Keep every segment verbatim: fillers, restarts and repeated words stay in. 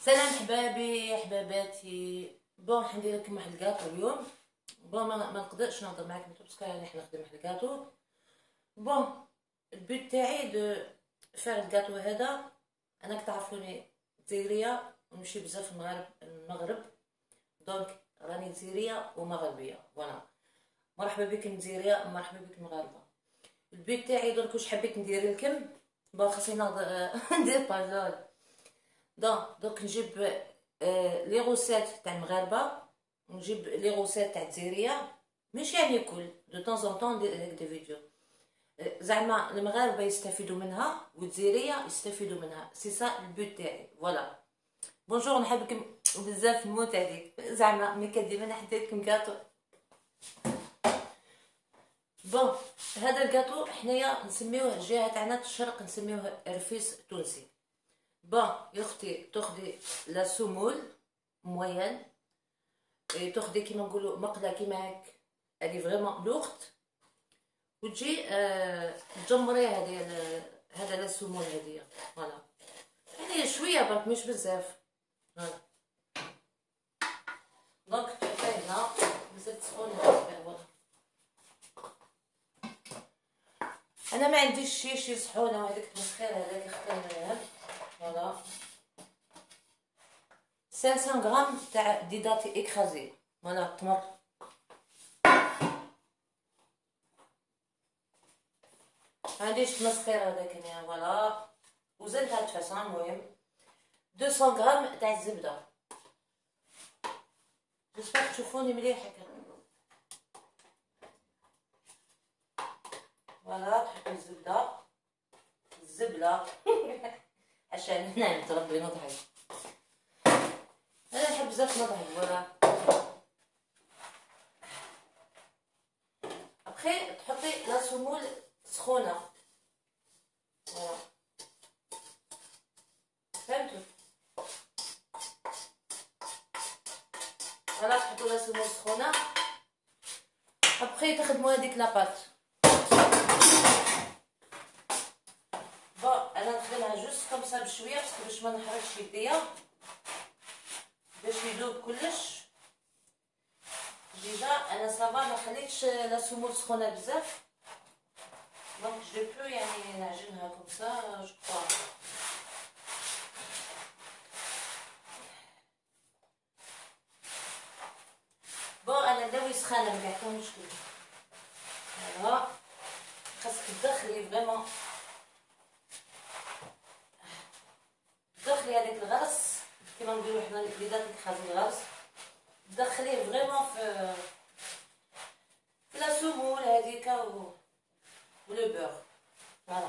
سلام حبابي حباباتي. بون حندير لكم واحد الكاطو اليوم. بون ما, ما نقدرش نهضر معاكم باسكو راني نخدم واحد الكاطو. بون البيت تاعي دو فار الكاطو هذا. انا كتعرفوني جزائريه ونمشي بزاف المغرب المغرب، دونك راني جزائريه ومغربيه. فوالا مرحبا بكم جزائريه ومرحبا بكم مغاربه. البيت تاعي دونك واش حبيت ندير لكم. بون خاصني نهضر ندير باجول. دونك دوك نجيب آه لي غوسيت تاع المغاربه ونجيب لي غوسيت تاع الجزائريه، مش يعني كل دو طون زون طون ندير هيك دي فيديو آه زعما المغاربه يستفيدوا منها والجزائريه يستفيدوا منها. سي سا البوت تاعي. فوالا بونجور، نحبكم بزاف نموت عليك زعما ملي كديما انا حديت لكم كاطو. بون هذا الكاطو حنايا نسميوه الجهه تاعنا الشرق نسميوه رفيس تونسي. بون يا اختي تاخدي لا سمول موين، تاخدي كيما نقولوا مقله كيما هاك هادي فريمون لوغت، وتجي آه تجمري هادي هذا لا سمول هادية. فوالا يعني شويه برك مش بزاف. فوالا دونك تحطيه هنا مازال تسخون هذا. انا ما عنديش شي شي صحونه وهذاك التمسخير هذاك اختار. فوالا خمسمية غرام تاع ديداتي اكرازي. فوالا تمر معنديش تمسخير هذاك هنا. فوالا وزنت هاد الفاصون. المهم مئتين غرام تاع الزبده. جيسبر تشوفوني مليح هكا. فوالا تحطي الزبده الزبله عشان هنا نتربي نضحك. انا نحب بزاف نضحك. فوالا ابخي تحطي لا سمول سخونه. فوالا فهمتوا. فوالا تحطوا لا سمول سخونه ابخي تخدموا هذيك لاباط. بون انا نخدمها جوست كومسا بشويه باسكو باش ما نحرقش يديا باش يذوب كلش. ديجا انا صافا ما خليتش لا سمول سخونه بزاف، دونك جو بو يعني نعجنها كومسا جو كخوا. بون انا داوي سخانه ما كاع مشكل. فوالا خاصك تدخلي فريمون تدخلي هذاك الغرس كيما نقولوا حنا الوليدات كيخرجوا الغرس، تدخليه فريمون في في لا سمول هذيك و ولو بور. فوالا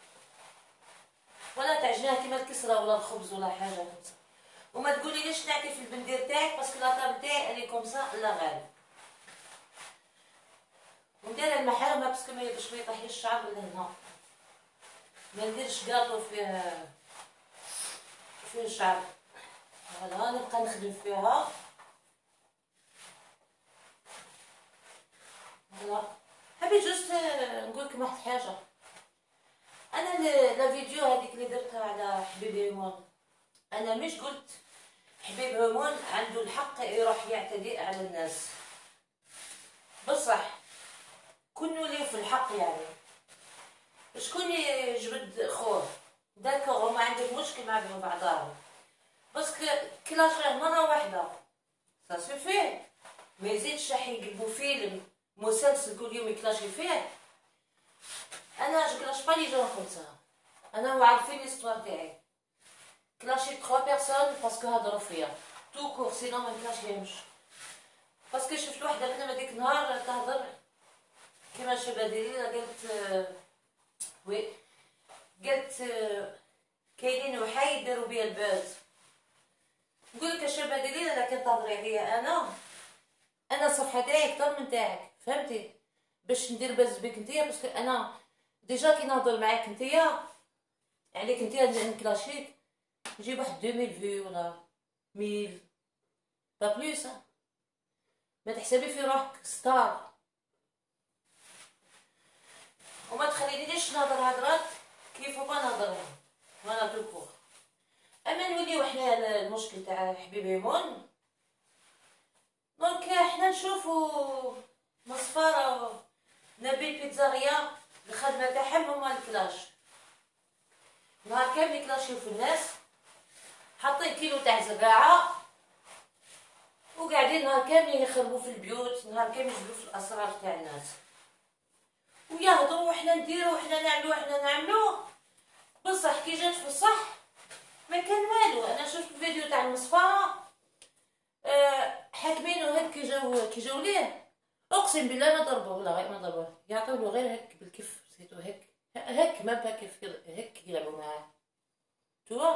ولا تعجنها كيما الكسره ولا الخبز ولا حاجه كومسا. وما تقولي ليش نعتي في البندير تاعك باسكو لاطابل تاعي الي كومسا لا غالب. وندير المحارمه باسكو ما باش ما يطيحليش الشعر لهنا. ما نديرش كاطو فيه فيه الشعر. فوالا نبقى نخدم فيها. فوالا حبيت جوست نقول لكم واحد الحاجه. انا لا فيديو هذيك اللي درتها على حبيب هيمون، انا مش قلت حبيب هيمون عنده الحق يروح يعتدي على الناس، بصح كونوا ليه في الحق. يعني شكون يجبد خوه داكوغ وما عندك مشكل مع بعضهم باسكو كلاش مره واحده سا سوفي. ما يزيدش راح يقلبوا فيلم مسلسل كل يوم يكلاشي فيه. انا جو كلاش با لي جون كومسا. انا وعارفين ليستوار تاعي كلاشي ثلاثة بيرسون باسكو هضروا فيا تو كور، سينو ما نكلاشيهمش باسكو شفت وحده منهم هذيك النهار تهضر كيما شابه دليله قالت آه وي قالت آه كاينين وحايد يديروا بيا الباز. نقول لك شابه دليله لكن تهضري عليا انا انا الصفحه تاعي اكثر من تاعك، فهمتي؟ باش ندير باز بك نتيا باسكو انا ديجا كي نهضر معاك نتيا عليك نتيا نكلاشيك نجيب واحد deux mille فيو ولا مية با بلوس. ما تحسبي في روحك ستار وما تخلينيش نهضر هضرات كيف ما نهضرهم. وانا دوكو اما نوليو حنا المشكل تاع حبيب هيمون. دونك حنا نشوفو مصفارة نبيل بيتزاريا الخدمة تاعهم هما الكلاش، نهار كامل يكلاشيو في الناس، حاطين كيلو تاع زباعة وقاعدين نهار كامل يخربوا في البيوت، نهار كامل يجبدوا في الاسرار تاع الناس ويهضروا وحنا نديرو وحنا نعملو وحنا نعملو. بصح كي جات في الصح ما كان والو. انا شفت الفيديو تاع المصفارة أه حاكمينو هك كي جاو كي جاو ليه اقسم بالله ما ضربوه ولا غير ما ضربوه، يعطيولو غير هك بالكف سيتو هك هك ما با كيف هك يلعبوا معاه. توا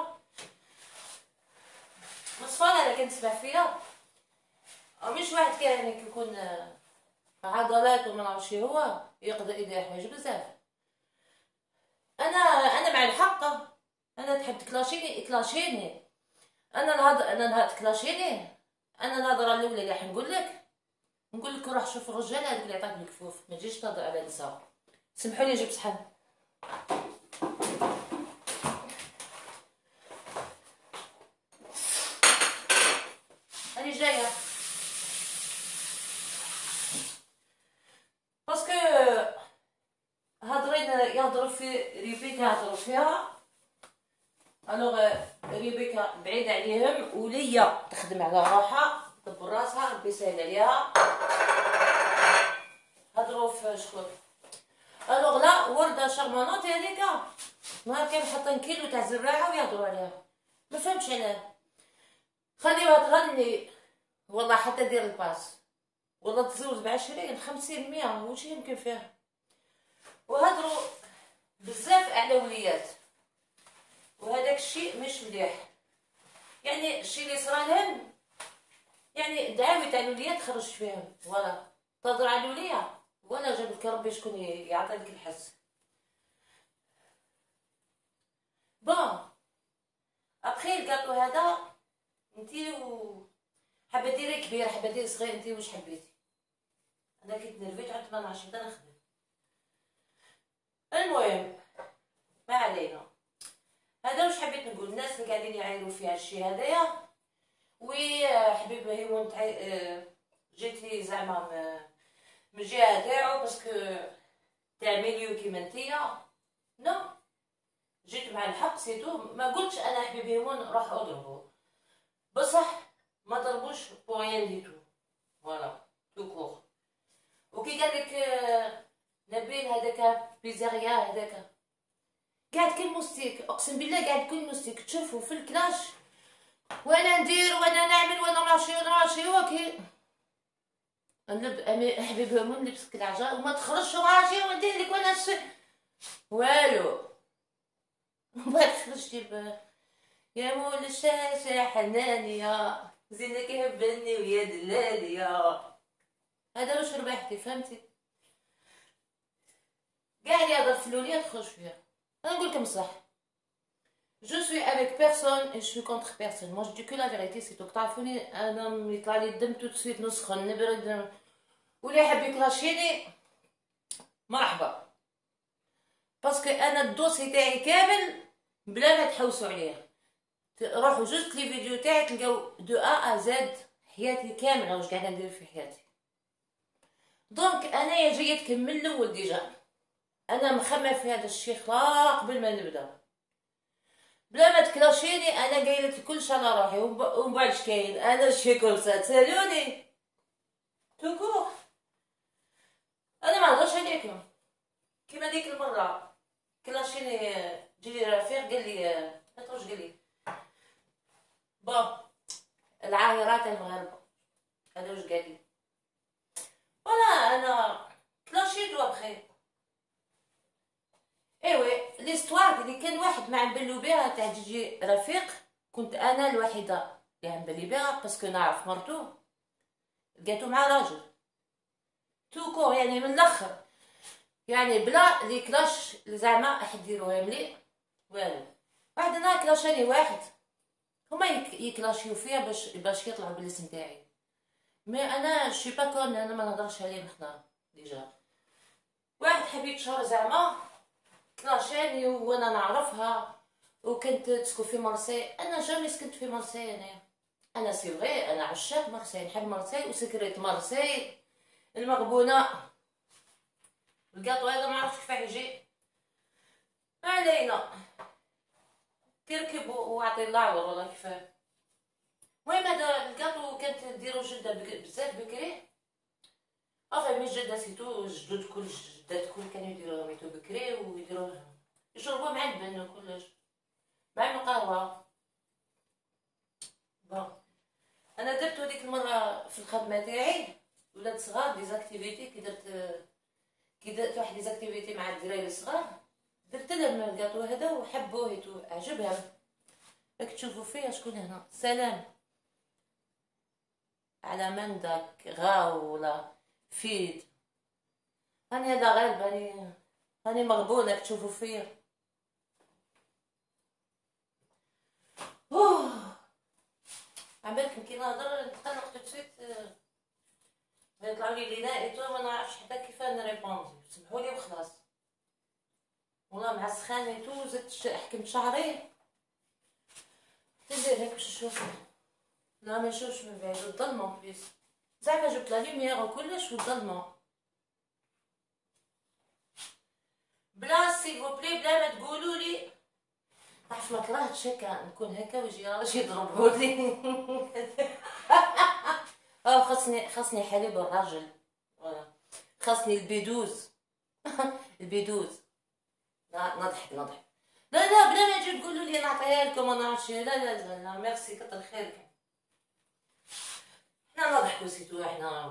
مصفارة انا كنت نسمع فيها مش واحد كان يعني يكون عضلات وما نعرفش هو يقدر يدير حوايج بزاف. انا انا مع الحق، انا تحب تكلاشيني اكلاشيني، انا نهض انا نهض تكلاشيني. انا النظره الاولى اللي راح نقول لك نقول لك روح شوف الرجال هذوك اللي عطاك الكفوف، ما تجيش تهضر على النساء. سمحوا لي جبت صحن. راني جايه باسكو هضرين يهضروا في ريبيكا يهضروا فيها. الوغ ريبيكا بعيد عليهم وليا تخدم على روحها دبر راسها ربي يسهل عليها. هضروا في شكون؟ الوغ لا ورده شارمانوطي هذيك نهار كان حاطين كيلو تاع زراعه ويهضروا عليها ما فهمتش علاه. خليوها تغني والله حتى دير الباس والله تزوج بعشرين خمسين مية واش يمكن فيها. وهضروا بزاف على وليات وهذاك الشيء مش مليح. يعني الشيء اللي صرالهم يعني دعاوي تاع الوليات خرج فيهم ولا تهضر على الوليه ولا جاب لك ربي شكون يعطيك الحس. بون ابخي الكاطو هذا انتي و حابه ديري كبير حابه ديري صغير انتي واش حبيتي. انا كي تنرفيت عاد ما نعرفش نبدا نخدم. المهم ما علينا. هذا واش حبيت نقول الناس اللي قاعدين يعايروا في هادشي هذايا. وي حبيب هيمون جيتي زعما من الجهه تاعو باسكو تاع ميليو كيما نتيا نو جيت مع الحق سيتو. ما قلتش انا حبيب هيمون راح اضربه بصح ما ضربوش بو ريان دي تو فوالا تو كور. وكي قال لك نبيل هذاك بيزاريا هذاك قاعد كل موستيك اقسم بالله قاعد كل موستيك تشوفوا في الكلاش وانا ندير وانا نعمل وانا ماشي وانا ماشي وكي نلب حبيب هيمون لبس كلاجه وما تخرجش ماشي وندير لك وانا ش... والو ما تخرجتي ب يا مول الشاشه حنانيه زينك يهبني ويا دلاليه. هذا واش ربحتي فهمتي. كاع اللي يهضر في الوليه تخرج فيها. انا نقول لكم صح جو سوي افيك بيرسون اي جو كونتر بيرسون. مو جو دي كو لا فيريتي سيتو تعرفوني انا يطلع لي الدم تو سويت نسخن نبرد ولا يحب يكلاشيني مرحبا باسكو انا الدوسي تاعي كامل بلا ما تحوسوا عليه. روحوا جوست لي فيديو تاعي تلقاو دو ا ا زد حياتي كامله واش قاعده ندير في حياتي. دونك انايا جايه تكمل الاول ديجا انا مخمم في هذا الشيء خلا قبل ما نبدا بلا ما تكلاشيني. انا قايلت كلشي على روحي ومن بعد اش كاين انا شي كورسات سالوني توكو. انا ما نهضرش عليكم كيما ديك المره كلاشيني جيلي رفيق قال لي ما تروش قال لي با العاهرات المغاربه هذا واش قال لي ولا انا كلاشيت وبخير. ايوه ليستوار اللي كان واحد ما نبلو بها تاع جيجي رفيق كنت انا الوحيده اللي نبلي بها باسكو نعرف مرتو لقيتو مع راجل توكو يعني من الاخر يعني بلا لي كلاش زعما احد يديروها ملي والو. واحد انا كلاشاني واحد هما يكلاشيو فيا باش باش يطلعوا بالاسم تاعي مي انا شي با كون انا ما نهضرش عليه حنا ديجا. واحد حبيت شهر زعما كلاشاني وانا نعرفها وكنت تسكن في مرسي. انا جامي سكنت في مرسي. انا انا سي فغي انا عشاق مرسي، نحب مرسي وسكريت مرسي المغبونه. الكاطو هذا ما عرفتش كيفاه يجي، ما علينا، تركب وعطي اللاعور ولا كيفاه. المهم هذا الكاطو كانت ديرو جده بزاف بكري. افا مي جده سيتو جدود كل جدات كل كانوا يديروها ميتو بكري ويديروه يشربوه مع البن وكلش مع القهوه. بون انا درت هذيك المره في الخدمه تاعي ولاد صغار ديزاكتيفيتي، كي درت كي درت واحد ديزاكتيفيتي مع الدراري الصغار درت لهم الكاطو هذا وحبوه عجبهم. راك تشوفوا فيها شكون هنا. سلام على من داك غاو ولا فيد. هاني هذا غالب، هاني هاني مغبونه راك تشوفوا فيا. اوه عبالكم كي نهضر نتقلق تو سويت يطلعوا لي لي ايتو ما نعرفش حتى كيفاه نريبوندي. سمحوا لي وخلاص والله مع سخانيتو زدت حكمت شعري. ندير هيك باش نشوف. لا ما نشوفش من بعيد الظلمه بليس. زعما جبت لا لوميير وكلش والظلمه. بلا سيل بلي بلا ما تقولوا لي. عرفت ما كرهتش هكا نكون هكا ويجي راجل يضربوني. اه خاصني خاصني حليب الراجل، خاصني البيدوز. البيدوز. لا نضحك نضحك. لا لا بلا ما تجي تقولوا لي نعطيها لكم ما نعرفش. لا لا لا لا ميرسي كتر خيركم. حنا نضحكوا سيتو حنا.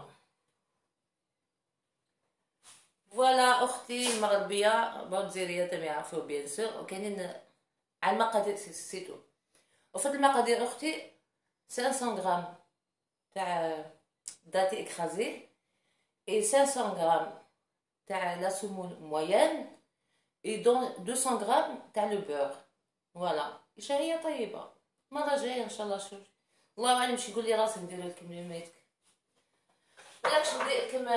فوالا اختي المغربيه بونزيريه تما يعرفوا بيان سور. وكاينين على المقادير سيتو. وفي المقادير اختي خمسمية غرام تاع داتي اكرازي اي خمسمية غرام تاع لا سمون موين اي دون مئتين غرام تاع لو بور. فوالا هي طيبه. المره جايه ان شاء الله شوف الله اعلم شي يقول لي راسي ندير لكم ليميتك ولاكش ندير لكم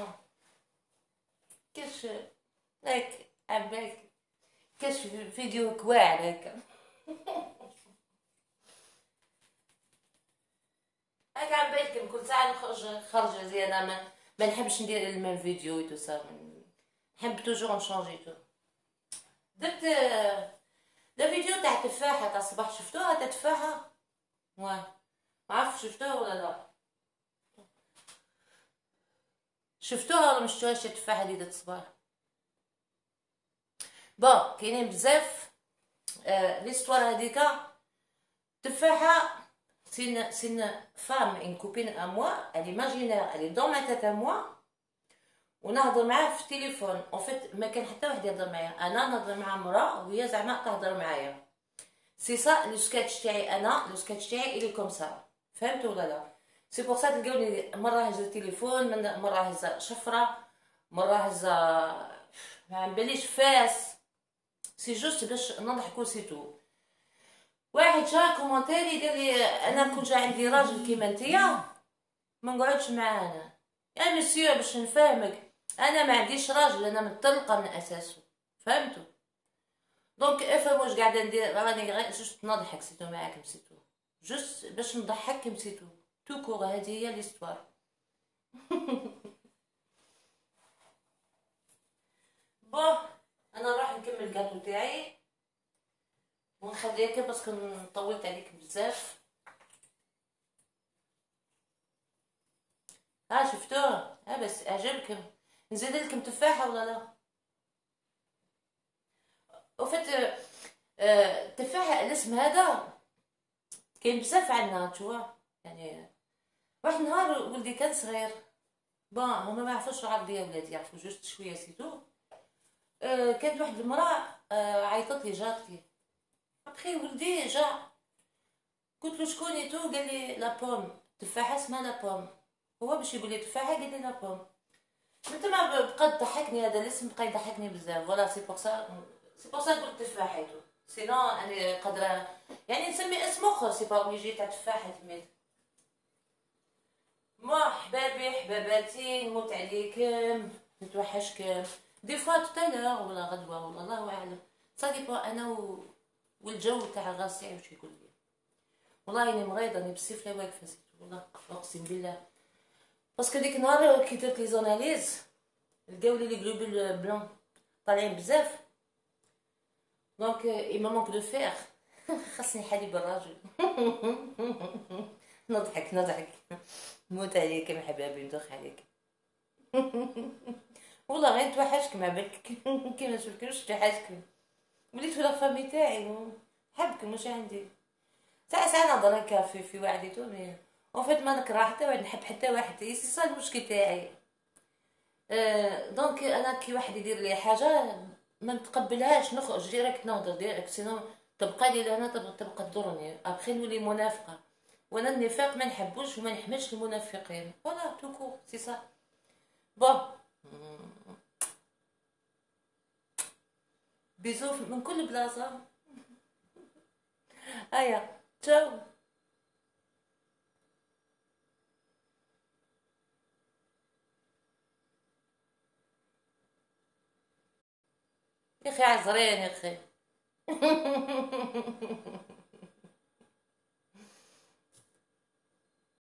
كاش هاك عباك كاش فيديو كواعر هكا. هاك عم بالكم كل ساعه نخرج خرجه زياده. ما, ما نحبش ندير الميم فيديو و تو سا. نحب توجور نشونجي تو. درت لا فيديو تاع التفاحه تاع الصباح. شفتوها تاع التفاحه؟ واه ما عرفت شفتوها ولا لا. شفتوها ولا مشفتوهاش تاع التفاحه اللي درت الصباح؟ بون كاينين بزاف آه ليستوار هذيكا. تفاحه C'est une, c'est une femme, une copine à moi, elle est imaginaire, elle est dans ma tête à moi. ونهضر معاه في التليفون. en fait ما كان حتى واحد يهضر معايا، انا نهضر مع مرا وهي زعما تهضر معايا. سي سا لو سكيتش تاعي. انا لو سكيتش تاعي الي كوم سا. فهمتوا ولا لا؟ سي بور سا تلقاوني مره هزه التليفون، مره هزه شفره، مره هزه ما عمباليش فاس. سي جوست باش نضحكوا سيتو. واحد جا كومونتيري قال لي انا كون جا عندي راجل كيما نتيا ما نقعدش معاه. انا يا مسيو باش نفهمك انا ما عنديش راجل، انا مطلقه من اساسه. فهمتوا؟ دونك افهموا واش قاعده ندير. راني غير جوست نضحك سيتو معاكم سيتو، جوست باش نضحككم سيتو تو كور. هذه هي ليستوار. بون انا نروح نكمل الكاتو تاعي ونخليك باسكو طولت عليك بزاف. ها شفتوه؟ ها بس عجبكم؟ نزيد لكم تفاحه ولا لا؟ وفت التفاحه الاسم هذا كاين بزاف عندنا تشوا. يعني واحد النهار ولدي كان صغير. بون هما ما يعرفوش العربيه يا ولادي، يعرفوا جوست شويه سيتو. أه كانت واحد المراه أه عيطت لي جارتي. ابخي ولدي جا قلت له شكون تو؟ قال لي لا بوم. تفاحه اسمها لا بوم. هو باش يقول لي تفاحه قال لي لا بوم. انت ما بقى تضحكني هذا الاسم، بقى يضحكني بزاف. فوالا سي بور سا سي بور سا قلت تفاحيتو. سينو انا قادره يعني نسمي اسم اخر. سي با اوبليجي تاع تفاحه تميت. ما حبابي حباباتي نموت عليكم نتوحشكم دي فوا توتالور ولا غدوه ولا الله اعلم. صا ديبون انا و والجو تاع راسي واش يقول لي. والله اني مريضه، راني بالسيف لا واقفه سيت والله اقسم بالله. باسكو ديك النهار كي درت لي زوناليز لقاو لي لي غلوبول بلون طالعين بزاف، دونك اي ما مونك دو فير. خاصني حليب الراجل. نضحك نضحك موت عليك يا حبابي، ندخ عليك. والله غير نتوحشك مع بالك. كي ما نشوفكش توحشكم، وليت ولا فامي تاعي حبكم مش عندي. ساعة ساعة نهضر هكا في في وعديتو، مي اون فيت ما نكره حتى واحد، نحب حتى واحد، سي سا المشكل تاعي. أه دونك انا كي واحد يدير لي حاجه ما نتقبلهاش، نخرج ديريكت نهضر ديريكت، سينو تبقى لي لهنا تبقى تضرني، ابخي نولي منافقه. وانا النفاق ما نحبوش وما نحملش المنافقين، فوالا توكو سي سا. بون بيزو من كل بلاصه. هيا تشاو. يا اخي عزرين يا اخي.